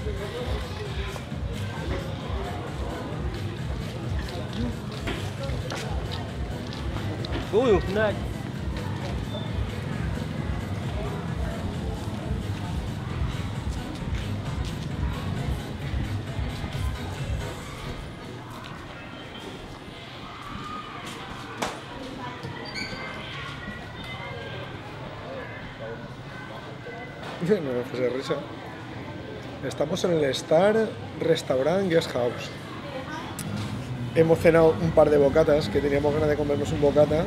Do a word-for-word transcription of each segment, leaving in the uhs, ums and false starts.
Uy, un snack. No me puse de risa. Estamos en el Star Restaurant Guest House. Hemos cenado un par de bocatas, que teníamos ganas de comernos un bocata.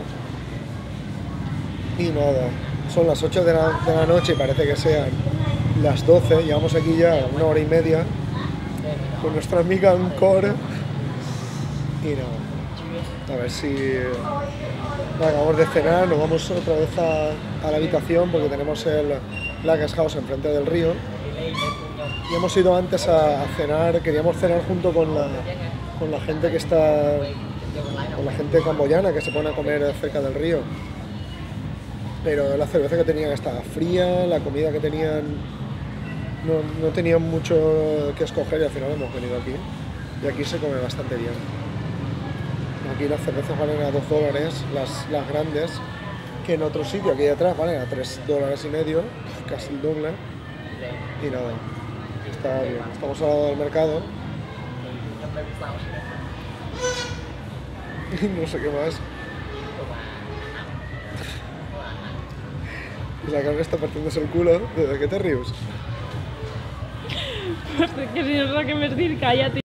Y nada, son las ocho de la, de la noche y parece que sean las doce. Llevamos aquí ya una hora y media con nuestra amiga Encore. Y nada, a ver si acabamos de cenar, nos vamos otra vez a, a la habitación porque tenemos el la Guest House enfrente del río. Y hemos ido antes a, a cenar, queríamos cenar junto con la, con la gente que está, con la gente camboyana que se pone a comer cerca del río. Pero la cerveza que tenían estaba fría, la comida que tenían no, no tenían mucho que escoger y al final hemos venido aquí. Y aquí se come bastante bien. Aquí las cervezas valen a dos dólares, las, las grandes, que en otro sitio aquí atrás valen a tres dólares y medio, casi el doble. Y nada, está bien. Estamos al lado del mercado. Y no sé qué más. Y la Carmen está partiéndose el culo. ¿De qué te ríes? Pues que si no sé qué me decir, cállate.